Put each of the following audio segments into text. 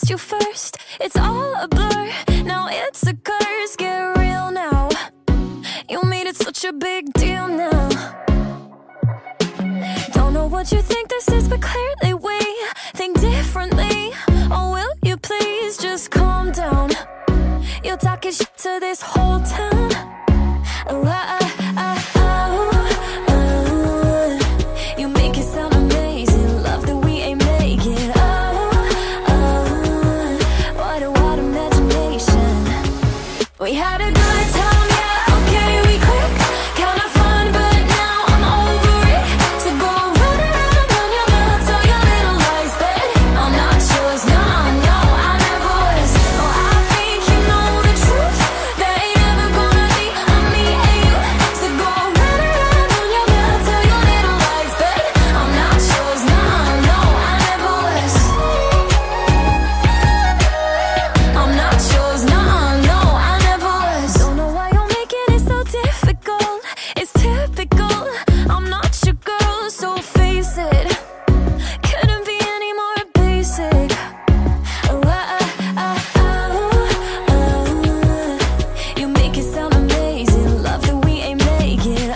kissed you first. It's all a blur, now it's a curse. Get real now, you made it such a big deal now. Don't know what you think this is, but clearly we think differently. Oh, will you please just calm down? You're talking shit to this whole town. You make it sound amazing, love that we ain't making. What a wild imagination. We had a good time, yeah, okay, we clicked, kind of fun, but now I'm over it. So go run around on your mouth, tell your little lies, but I'm not yours, no, no, I never was. Oh, I think you know the truth, there ain't ever gonna be a me and you. So go run around on your mouth, tell your little lies, but I'm not yours, no, no, I never was. I'm not yours, no, no, I never was. Don't know why you're making it so difficult. It's typical, I'm not your girl, so face it. Couldn't be any more basic. You make it sound amazing, love that we ain't making.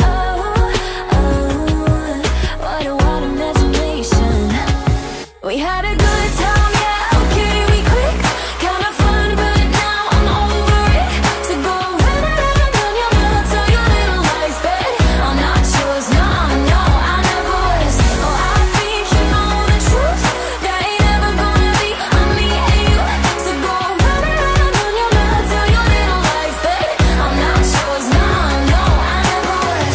What a wild imagination. We had a good time, yeah, okay, we clicked, kind of fun, but now I'm over it. So go run around on your mouth, tell your little lies, but I'm not yours, no, no, I never was. Oh, I think you know the truth, there ain't ever gonna be a me and you. So go run around on your mouth, tell your little lies, but I'm not yours, no, no, I never was.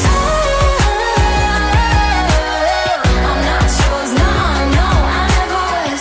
I'm not yours, no, no, I never was.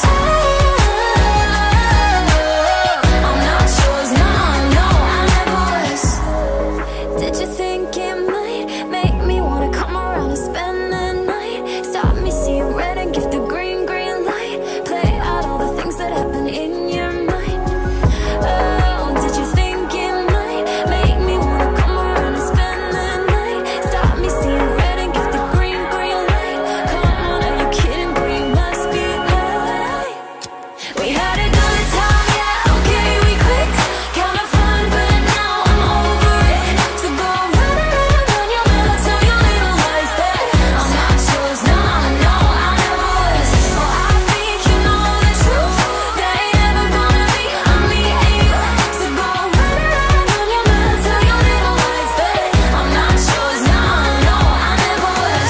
I'm not yours, no, no, I never was. Did you think it might make me wanna come around and spend the night? Stop me seeing red and give the green, green light. Play out all the things that happen in your mind. Oh, did you think it might make me wanna come around and spend the night? Stop me seeing red and give the green, green light. Come on, are you kidding? Bring my speed light. We had a good time, yeah, okay, we clicked, kind of fun, but now I'm over it. So go run around on your mouth, tell your little lies, but I'm not yours, no, no, I never was. Oh, I think you know the truth, there ain't ever gonna be a me and you. So go run around on your mouth, tell your little lies, but I'm not yours, no, no, I never was.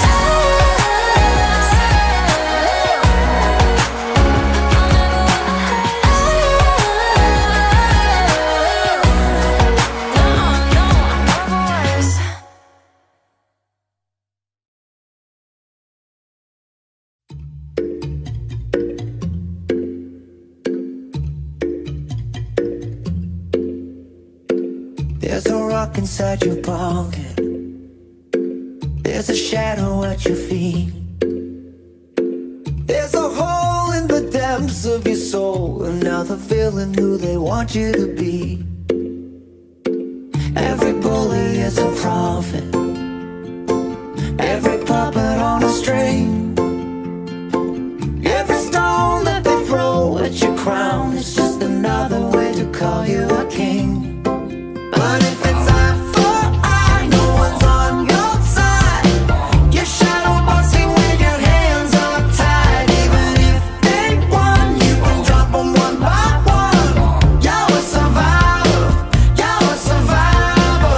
There's a rock inside your pocket. There's a shadow at your feet. There's a hole in the depths of your soul, another feeling who they want you to be. Every bully is a prophet, every puppet on a string. Every stone that they throw at your crown is just another way to call you a king. But if it's eye for eye, no one's on your side. You're shadow boxing with your hands up tight. Even if they won, you can drop them one by one. You're a survivor, you're a survivor.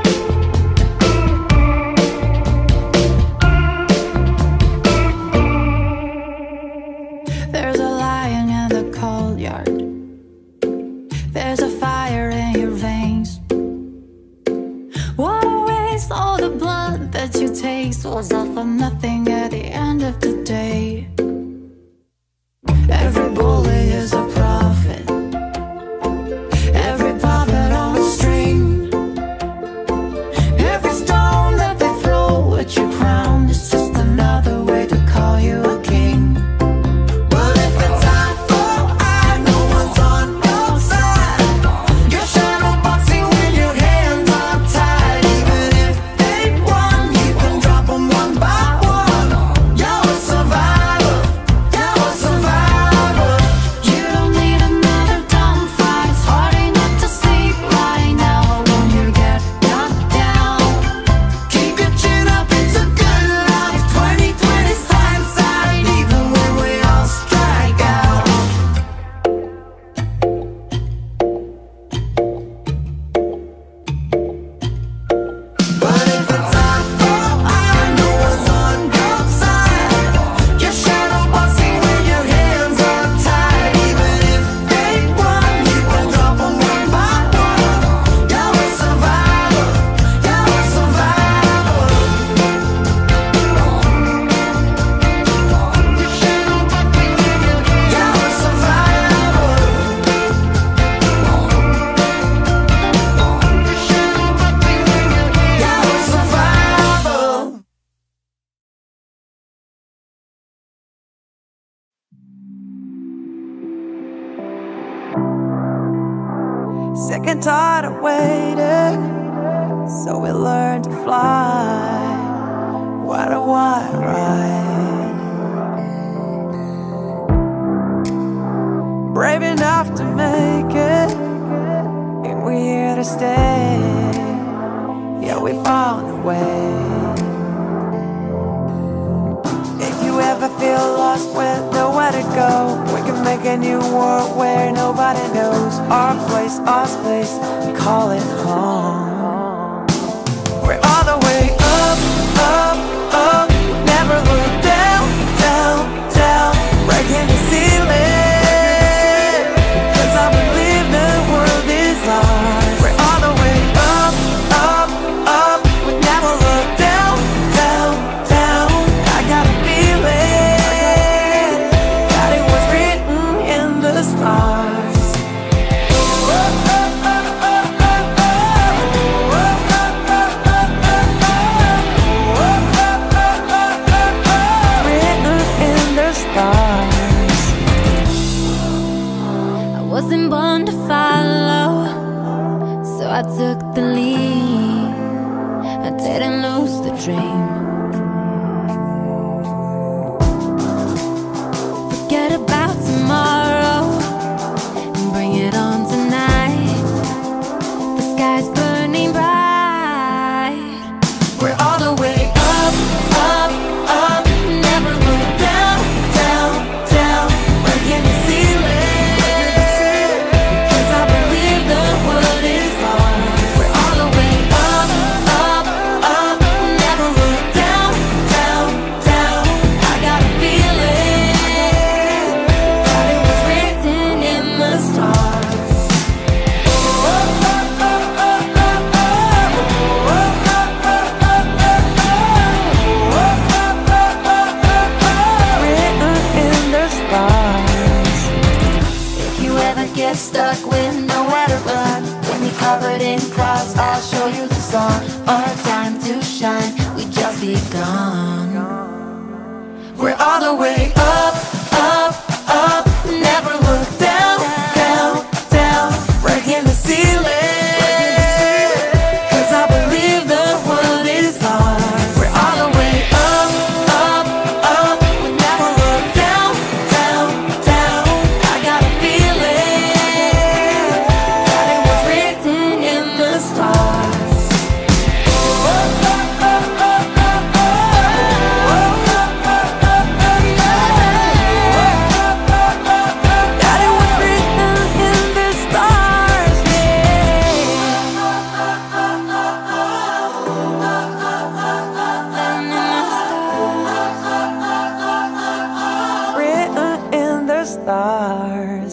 There's a lion in the cold yard. There's a fire in your veins. What a waste, all the blood that you taste was all for nothing at the end of the day. Every bully is a prophet, every puppet on a string. Every stone that they throw at your crown is just another way to call you a king. But if it's eye for eye, no one's on your side. You're shadow boxing with your hands up tight. Even if they won, you can drop them one by one. You're a survivor. and tired of waiting, so we learned to fly. What a wild ride. Brave enough to make it, and we're here to stay. Yeah, we found a way. If you ever feel lost with nowhere to go, we can make a new world where nobody knows our place, our space, call it home. We're all the way up, up, up. Never look down, down, down. Breaking the ceiling, 'cause I believe the world is ours. We're all the way up, up, up. We never look down, down, down. I got a feeling that it was written in the stars. Written in the stars. I wasn't born to follow, so I took the lead. I didn't lose the dream. Forget about tomorrow and bring it on tonight. The sky's burning bright. We're all the way up, up, up. Never look down, down, down. Breaking the ceiling, 'cause I believe the world is ours. We're all the way up, up, up. Never look down, down, down. I got a feeling that it was written in the stars. Written in the stars. If you ever get stuck with nowhere to run, when you're covered in clouds, I'll show you the sun. Our time to shine, we just begun. We're all the way up, up, up. Never look down, down, down. Breaking the ceiling, 'cause I believe the world is ours. We're all the way up, up, up. We never look down, down, down. I got a feeling that it was written in the stars. That it was written in the stars, yeah. Written in the stars.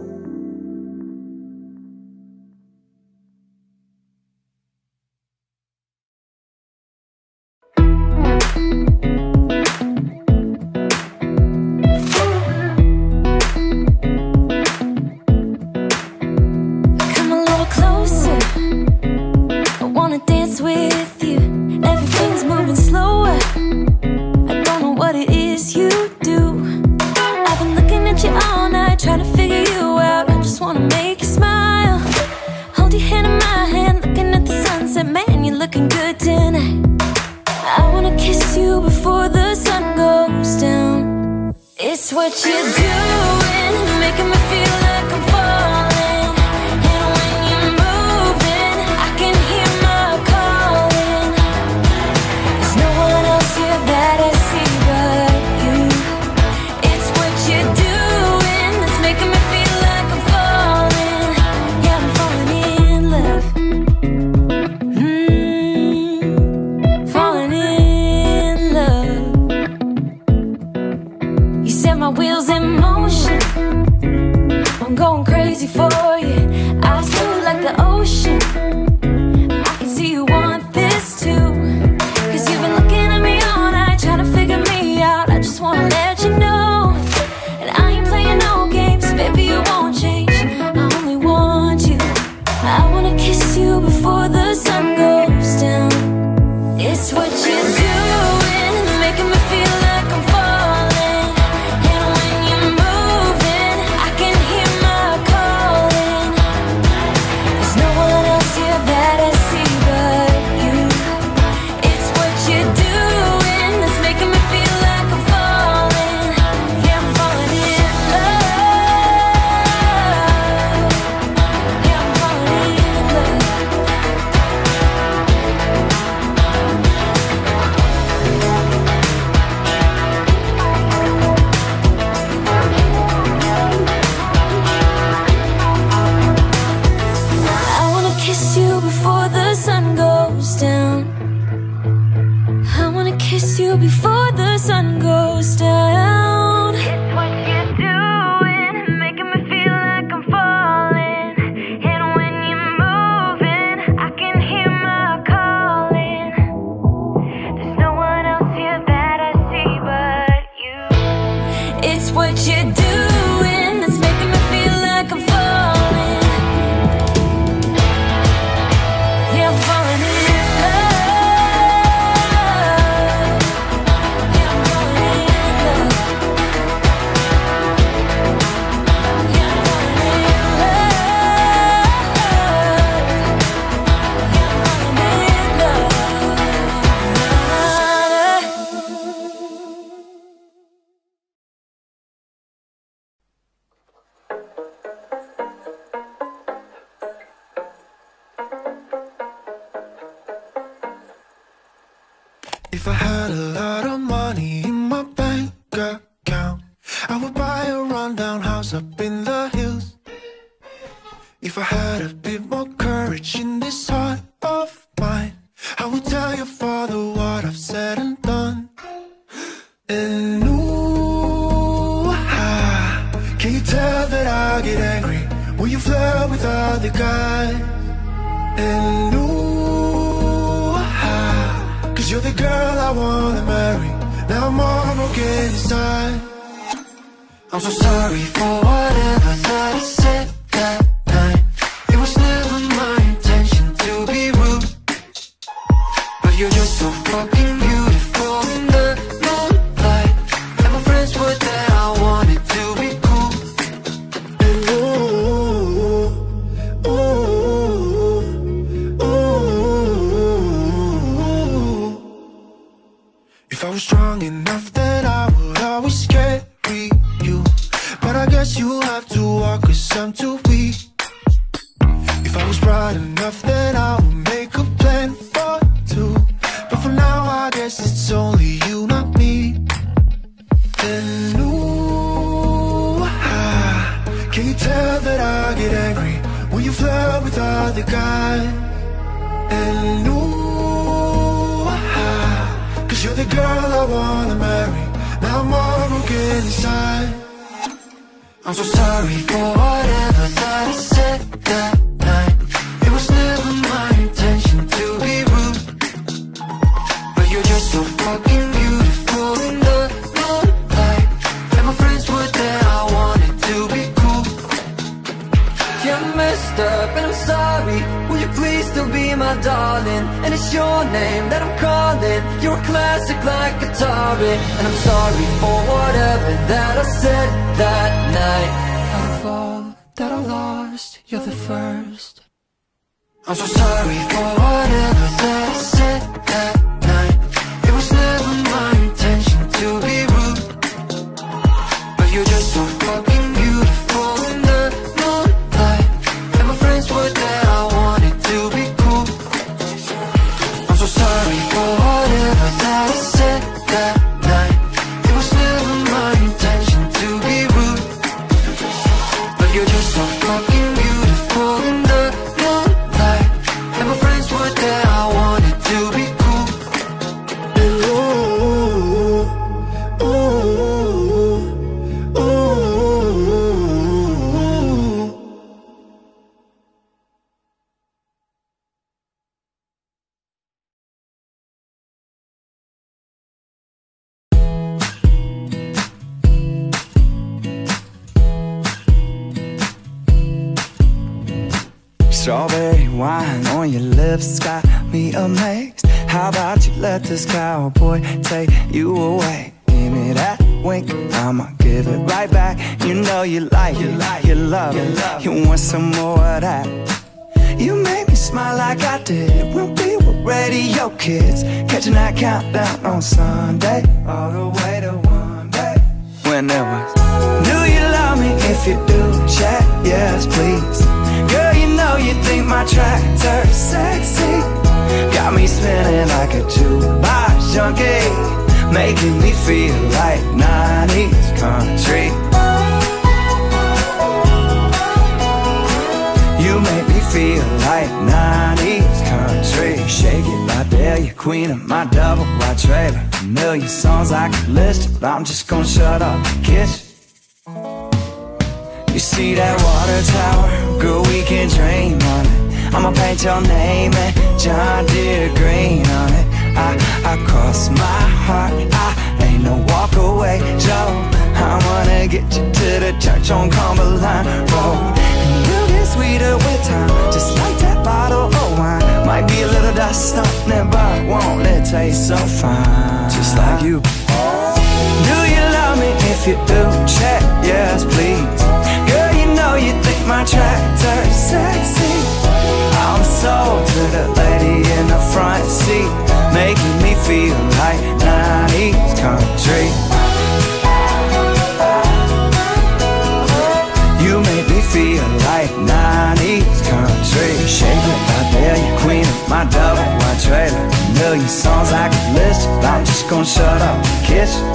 Come a little closer, I wanna dance with you. Everything's moving slower, I don't know what it is you do. I've been looking at you all night, trying to figure you out. I just wanna make you smile. Hold your hand in my hand, looking at the sunset. Man, you're looking good tonight. I wanna kiss you before the sun goes down. It's what you're doing, making me feel like I'm falling. And when you're moving, I can hear my calling. There's no one else here that I see but you. It's what you're doing that's making me feel like I'm falling. Yeah, I'm falling in love. Falling in love. You set my wheels in motion. kiss you before the sun goes down. It's what you're doing, making me feel like I'm falling. And when you're moving, I can hear my calling. There's no one else here that I see but you. It's what you're doing that's making me feel like I'm falling. Yeah, I'm falling in love. Yeah, I'm falling in love. Yeah, I'm falling in love. If I had a lot of money in my bank account, I would buy a rundown house up in the hills. If I had a bit more courage in this heart of mine, I would tell your father what I've said and done. And ooh, can you tell that I get angry when you flirt with other guys? And ooh, cause you're the girl I wanna marry. Now I'm all broken inside. I'm so sorry for whatever that I said that night. It was never my intention to be rude, but you're just so fucking beautiful in the moonlight. And my friends were there, I wanted to be cool. And ooh, ooh, ooh. If I was strong enough, then I would always carry you. But I guess you have to walk, cause I'm too weak. If I was bright enough, then I would make a plan for two. But for now, I guess it's only you, not me. And ooh, can you tell that I get angry when you flirt with other guys? And ooh, cause you're the girl I wanna marry. Now I'm all broken inside. I'm so sorry for whatever that I said that night. It was never my intention to be rude, but you're just so fucking beautiful in the moonlight. And my friends were there, I wanted to be cool. Yeah, I messed up and I'm sorry. Will you please still be my darling? And it's your name that I'm calling. You're a classic like Atari. And I'm sorry for whatever that I said that night. Out of all that I lost, you're the first. I'm so sorry for whatever that I said that night. It was never my intention to be rude, but you're just so fucking beautiful in the moonlight. And my friends were there, I wanted to be cool. I'm so sorry for whatever that I said that night. It was never my intention to be rude, but you're just so fucking beautiful in the moonlight. And my friends were there, I wanted to be cool. And ooh, ooh, ooh. Strawberry wine on your lips got me amazed. How about you let this cowboy take you away? Give me that wink, I'ma give it right back. You know you like it, you love it, you want some more of that. You made me smile like I did when we were radio kids, catching that countdown on Sunday, all the way to one day. When it was, do you love me? If you do, check yes please. Girl, you know you think my tractor's sexy. Got me spinning like a jukebox junkie, making me feel like 90s country. You make me feel like 90s country. Shake it, my day. Delia, queen of my double wide trailer. A million songs I could list, but I'm just gonna shut up and kiss you. You see that water tower? Girl, we can dream on it. I'ma paint your name and John Deere green on it. I cross my heart, I ain't no walk away, Joe. I wanna get you to the church on Cumberland Road. And you'll get sweeter with time, just like that bottle of wine. Might be a little dust on it, but won't it taste so fine? Just like you. Do you love me? If you do, check yes please. Girl, you know you think my tractor's sexy. I'm sold to the lady in the front seat, making me feel like 90s country. You make me feel like 90s country. Shake it out there, you queen of my double wide trailer. A million songs I could list, but I'm just gonna shut up and kiss you.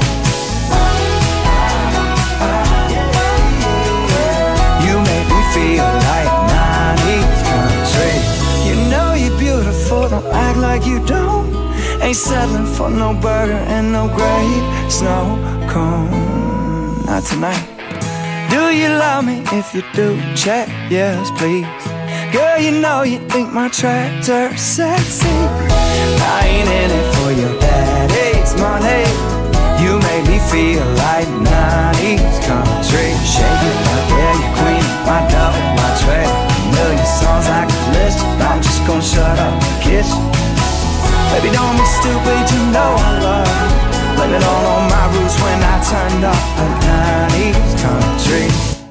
You make me feel like 90s country. You know you're beautiful, don't act like you don't. Ain't settling for no burger and no grape snow cone. Not tonight. Do you love me? If you do, check yes please. Girl, you know you think my tractor's sexy. I ain't in it for your daddy's money. You make me feel like 90s country. Shake it out there, you queen of my double wide trailer. A million songs I could list, but I'm just gonna shut up and kiss you. Baby, don't be stupid, you know I love you. Blame it all on my roots when I turned up the 90s country.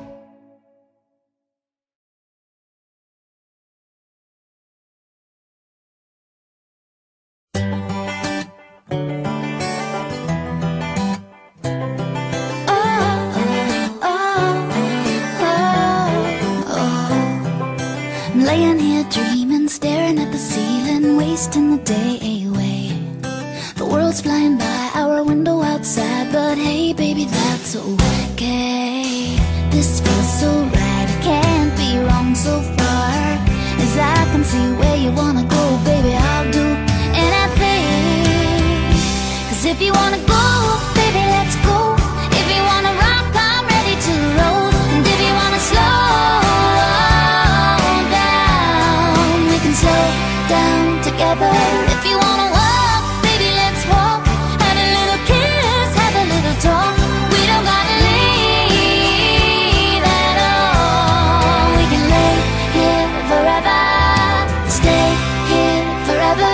I'm laying here dreaming, staring at the ceiling, wasting the day away. The world's flying by our window outside, but hey baby, that's okay. This feels so right, it can't be wrong so far. As I can see where you wanna go, baby, I'll do anything. Cause if you wanna go, baby, let's go. If you wanna rock, I'm ready to roll. And if you wanna slow slow down together. If you wanna walk, baby, let's walk. Have a little kiss, have a little talk. We don't gotta leave at all. We can lay here forever, stay here forever.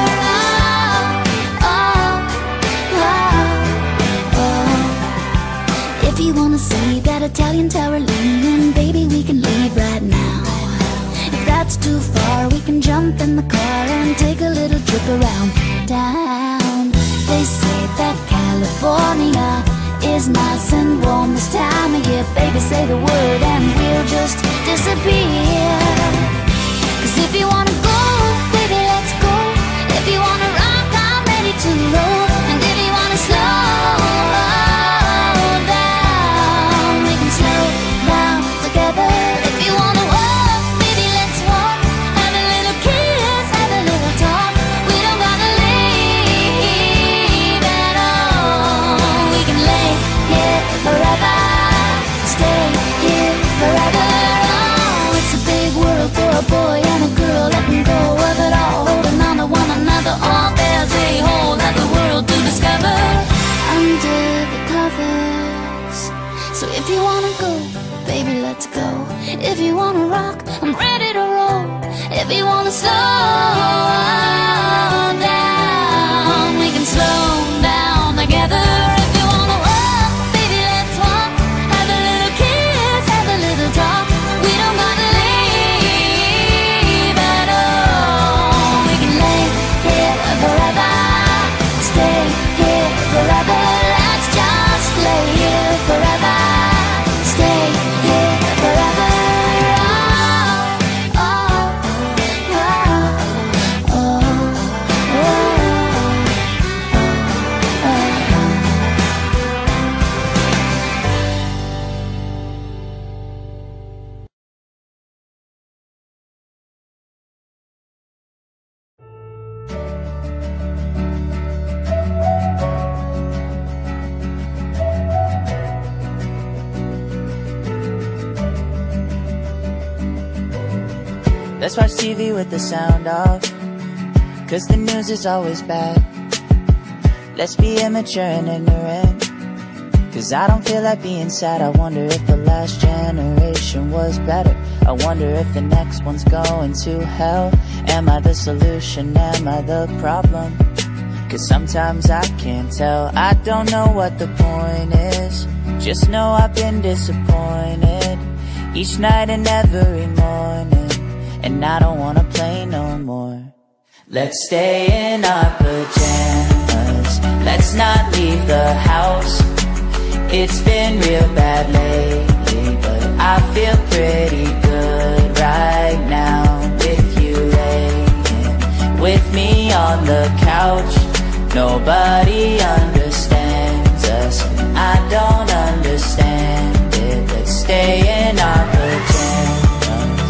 If you wanna see that Italian tower leaning, baby, we can leave right now. If that's too far, we can jump in the car and take a little trip around town. They say that California is nice and warm this time of year. Baby, say the word and we'll just disappear. Cause if you wanna go, baby, let's go. If you wanna rock, I'm ready to roll. And if you wanna slow down, we can slow down together. If you wanna walk, baby, let's walk. Have a little kiss, have a little talk. We don't gotta leave at all. We can lay here forever, stay here forever. Oh, it's a big world for a boy and a girl, letting go of it all, holding on to one another. Just watch TV with the sound off, 'cause the news is always bad. Let's be immature and ignorant, 'cause I don't feel like being sad. I wonder if the last generation was better. I wonder if the next one's going to hell. Am I the solution? Am I the problem? 'Cause sometimes I can't tell. I don't know what the point is, just know I've been disappointed each night and every morning, and I don't wanna play no more. Let's stay in our pajamas, let's not leave the house. It's been real bad lately, but I feel pretty good right now with you laying with me on the couch. Nobody understands us, and I don't understand it. Let's stay in our pajamas.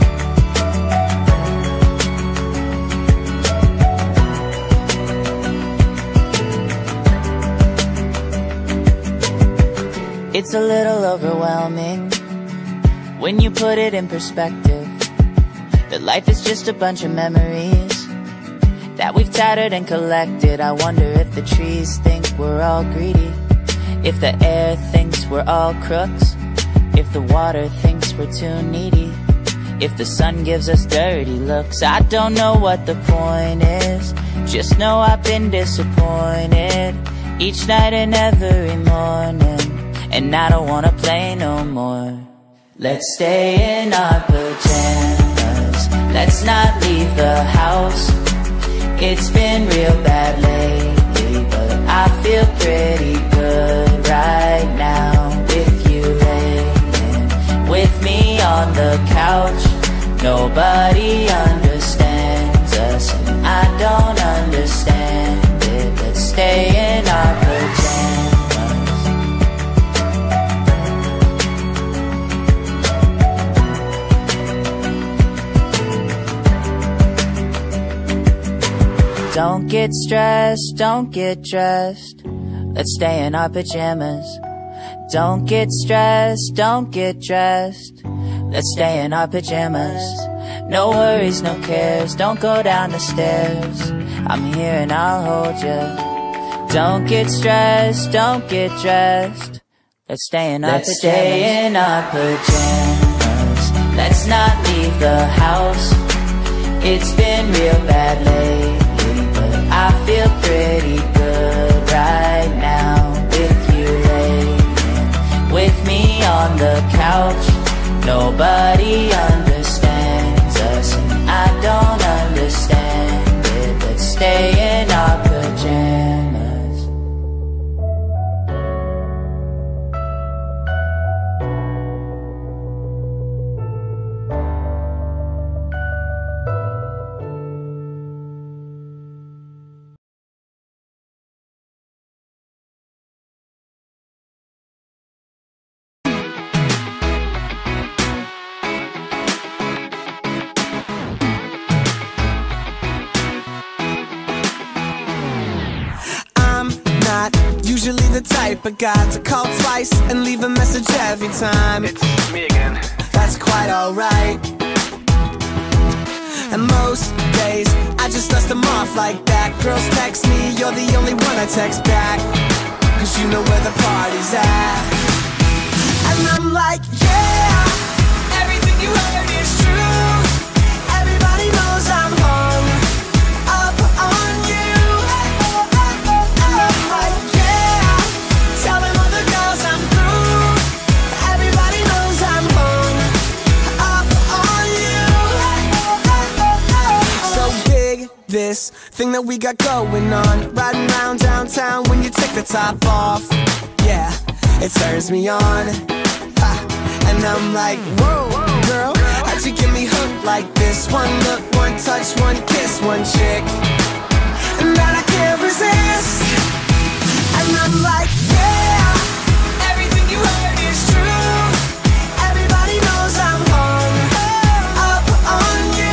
It's a little overwhelming when you put it in perspective, that life is just a bunch of memories that we've tattered and collected. I wonder if the trees think we're all greedy, if the air thinks we're all crooks, if the water thinks we're too needy, if the sun gives us dirty looks. I don't know what the point is, just know I've been disappointed each night and every morning, and I don't wanna play no more. Let's stay in our pajamas, let's not leave the house. It's been real bad lately, but I feel pretty good right now with you laying with me on the couch. Nobody understands us, and I don't understand it. Let's stay in our pajamas. Don't get stressed, don't get dressed, let's stay in our pajamas. Don't get stressed, don't get dressed, let's stay in our pajamas. No worries, no cares, don't go down the stairs, I'm here and I'll hold you. Don't get stressed, don't get dressed, let's stay in our pajamas. Let's stay in our pajamas, let's not leave the house. It's been real bad lately, but I feel pretty good right now with you laying with me on the couch. Nobody understands us, and I don't understand it. Let's stay in our pajamas. Usually the type of guy to call twice and leave a message every time. It's me again. That's quite alright. And most days I just dust them off like that. Girls text me, you're the only one I text back, 'cause you know where the party's at. And I'm like, yeah, everything you heard is true. Everybody knows I'm hung up on you. This thing that we got going on, riding around downtown when you take the top off, yeah, it turns me on. Ha. And I'm like, whoa, girl, how'd you get me hooked like this? One look, one touch, one kiss, one chick, and that I can't resist. And I'm like, yeah, everything you heard is true. Everybody knows I'm hung up on you.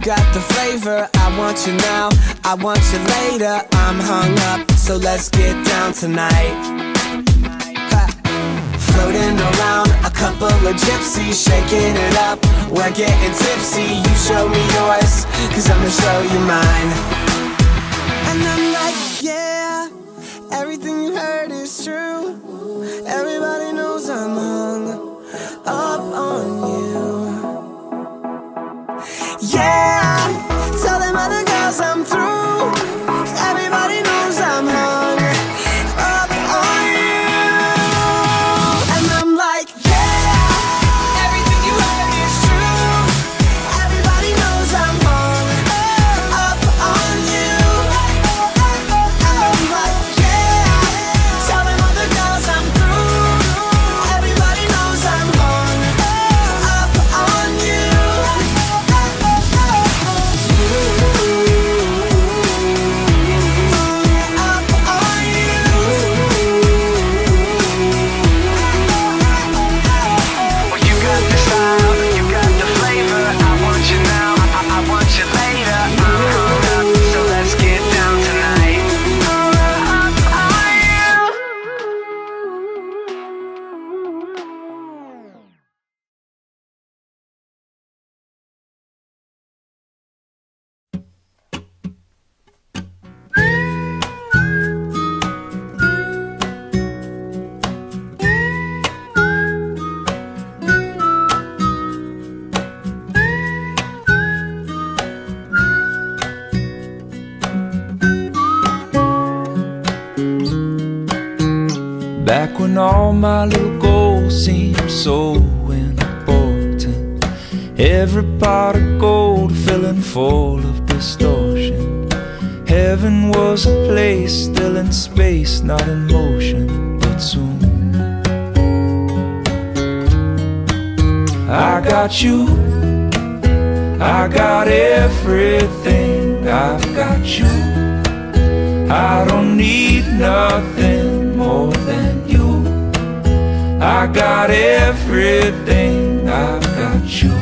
got the flavor. I want you now, I want you later. I'm hung up, so let's get down tonight. Floating around, a couple of gypsies, shaking it up. We're getting tipsy, you show me yours, cause I'ma show you mine. And I'm like, yeah, everything you heard is true. Everybody knows I'm hung up on you. Yeah, tell them other girls I'm through. Everybody knows I'm hung up on you. And I'm like, yeah, everything you heard is true. Everybody knows I'm hung up on you. And I'm like, yeah, tell them other girls I'm through. Everybody knows I'm hung up on you. Back when all my little goals seemed so important, every pot of gold filling full of distortion. Heaven was a place still in space, not in motion, but soon I got you, I got everything, I've got you. I don't need nothing more than you. I got everything, I've got you.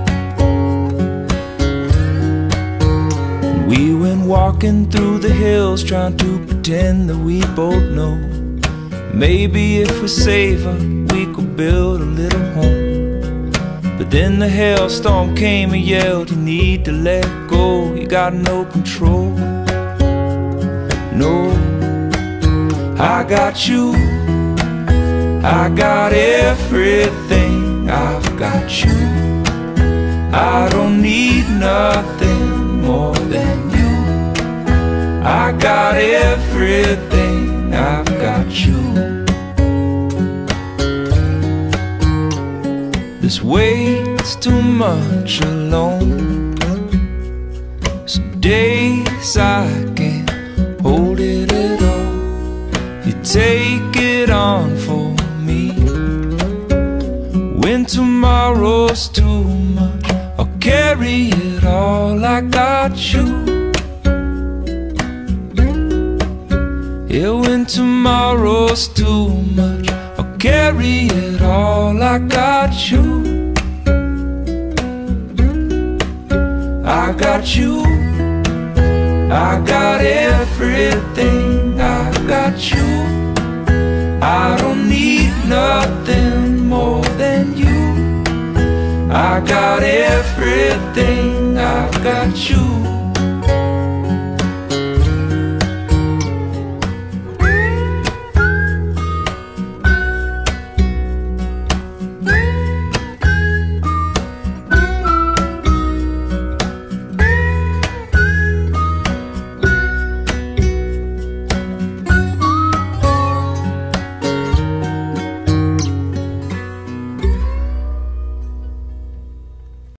And we went walking through the hills, trying to pretend that we both know maybe if we save her, we could build a little home. But then the hailstorm came and yelled, you need to let go, you got no control. No, I got you, I got everything, I've got you. I don't need nothing more than you. I got everything, I've got you. This weight's too much alone. Some days I can't hold it at all. You take it on for me. When tomorrow's too much, I'll carry it all. I got you. Yeah, when tomorrow's too much, I'll carry it all. I got you. I got you. I got everything, I got you. I don't need nothing more than you. I got everything, I've got you.